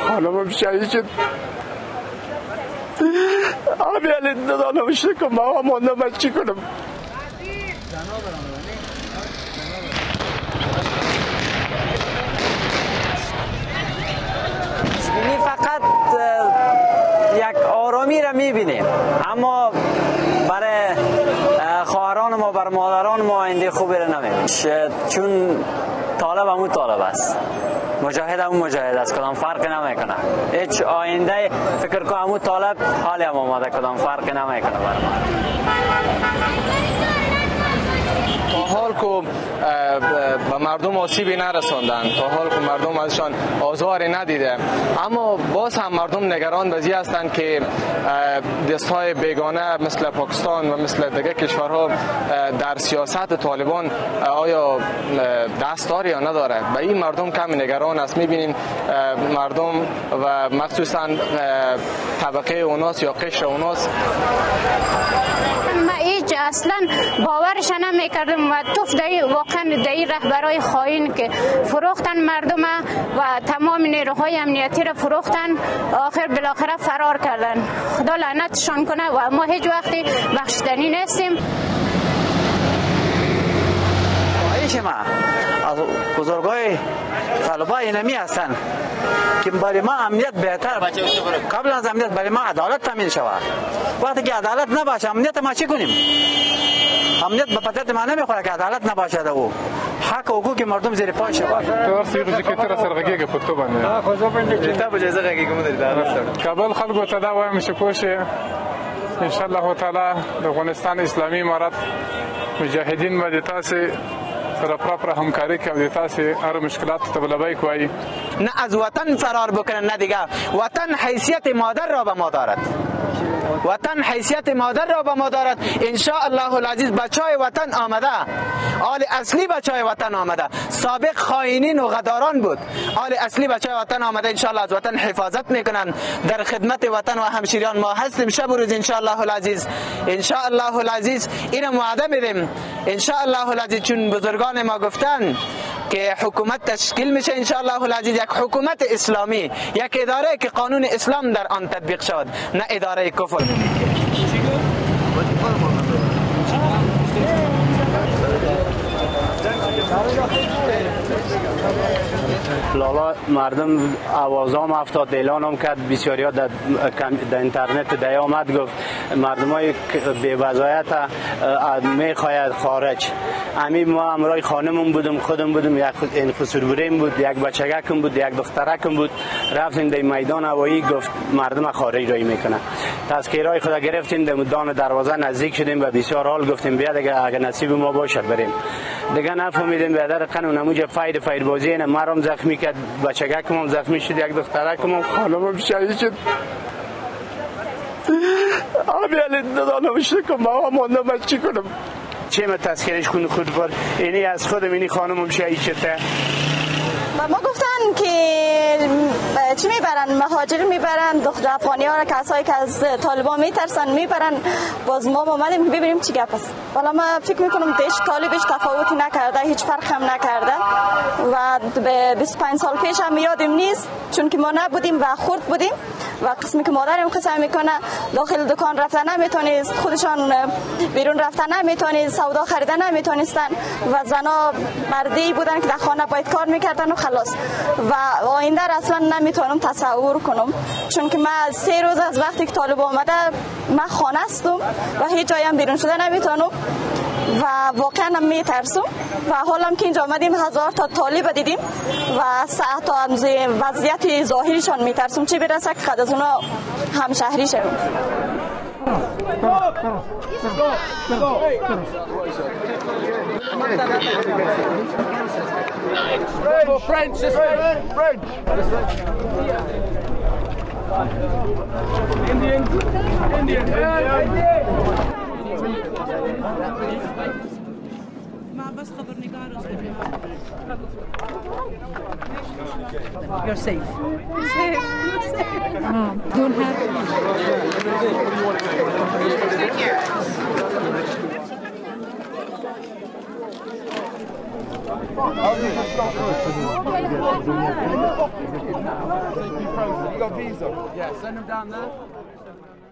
خانمم شهید شد. همین ندانم چیکار کنم، ماندم چی کنم. یعنی فقط یک آرامی را میبینیم، اما برای خواهران ما، برای مادران ما آینده خوبی را نمیبینیم، چون طالب همون طالب است، مجاهد همون مجاهد است، کدام فرقی نمیکنه. هیچ آینده فکر کنم همون طالب حالی هم آماده، کدام فرقی نمیکنه برای ما. تا حال که به مردم آسیبی نرساندن، تا حال که مردم ازشان آزاری ندیده، اما باز هم مردم نگران به این هستند که دستهای بیگانه مثل پاکستان و مثل دیگر کشورها در سیاست طالبان آیا دست داره یا نداره. به این مردم کمی نگران است. میبینیم مردم و مخصوصا طبقه اوناس یا قشر اوناس هیچ اصلا باورش نمیکردم و توف واقعا دایی رهبرای خائن که فروختن مردم و تمام نیروهای امنیتی را فروختن، آخر بالاخره فرار کردن. خدا لعنتشان کنه و ما هیچ وقتی بخشیدنی نیستیم. خواهش ما از بزرگای طلبه اینمی هستن که برای ما امنیت بهتر، قبل از امنیت برای ما عدالت تامین شود. وقتی که عدالت نباشه امنیت ما چی کنیم؟ امنیت به پدرت ما نمیخوره که عدالت نباشه. او حق و حقوق مردم زیر پای شود. تو سیغ که تر سرغگی پتو باندې خو په کتاب جزا غږی کوم درته کابل خلکو ته دا وایم چې کوشه ان شاء الله تعالی د افغانستان اسلامي امارت مجاهدین باندې تاسو سره پراپر همکاری کوي، تاسو هر مشکلات ته بلبای کوي. نه از وطن فرار بکنن، نه دیگه وطن حیثیت مادر را به ما دارد، وطن حیثیت مادر را به ما دارد. ان شاء الله العزیز بچای وطن آمده، آل اصلی بچای وطن آمده، سابق خائنین و غداران بود، آل اصلی بچای وطن آمده. ان شاء الله از وطن حفاظت میکنن، در خدمت وطن و همشیریان ما هستیم شب و روز. ان شاء الله العزیز، ان شاء الله العزیز اینو وعده میدیم. ان شاء الله العزیز چون بزرگان ما گفتن که حکومت تشکیل میشه، ان شاء الله العزیز یک حکومت اسلامی، یک اداره که قانون اسلام در آن تطبیق شود، نه اداره کفر. لالا مردم آوازام افتاد، اعلانم کرد، بسیاریا در اینترنت دی آمد گفت مردمای بی وضعیت میخواید خارج. امی ما امرای خانمم بودم، خودم بودم، یک این خسربریم بود، یک بچگکم بود، یک دخترکم بود. رفتیم در میدان هوایی، گفت مردم خارج رای میکنه. تذکیرای خدا گرفتیم، در میدان دروازه نزدیک شدیم و بسیار حال گفتیم بیا دیگه اگه نصیب ما باشه بریم. دیگه نفهمیدیم بیادر قانون نموجه فایر بازی اینه. مرام زخمی کرد، بچگکم هم زخمی شد، یک دخترکم هم خانمم شهید شد. همین ندانم چیکار کنم، ماندم چی کنم. چه ما تذکرش خود بر اینی از خودم اینی خانمم شهید شده. و ما گفتن که چی میبرن، مهاجر میبرن، دختر افغانی ها را، کسایی که از طالبان میترسن میبرن. باز ما اومدیم ببینیم چی گپ است. والا ما فکر میکنم دیش طالبش تفاوتی نکرده، هیچ فرق هم نکرده و به 25 سال پیش هم یادم نیست، چون که ما نبودیم و خرد بودیم و قسمی که مادرم قسم میکنه داخل دکان رفتن نمیتونست، خودشان بیرون رفتن نمیتونست، سودا خریدن نمیتونستن و زنا مردی بودن که در خانه باید کار میکردن و خلاص. و آینده را اصلا نمیتونم تصور کنم، چون که من 3 روز از وقتی که طالب آمده من خانه هستم و هیچ جایی هم بیرون شده نمیتونم و واقعا هم میترسم. و حالا که اینجا آمدیم 1000 تا طالب دیدیم و ساعت تا وضعیت ظاهریشان میترسم، چه برسه که قد از اونا همشهری شوم. You're safe. Don't have. Take care. You got visa? Yeah, send him down there.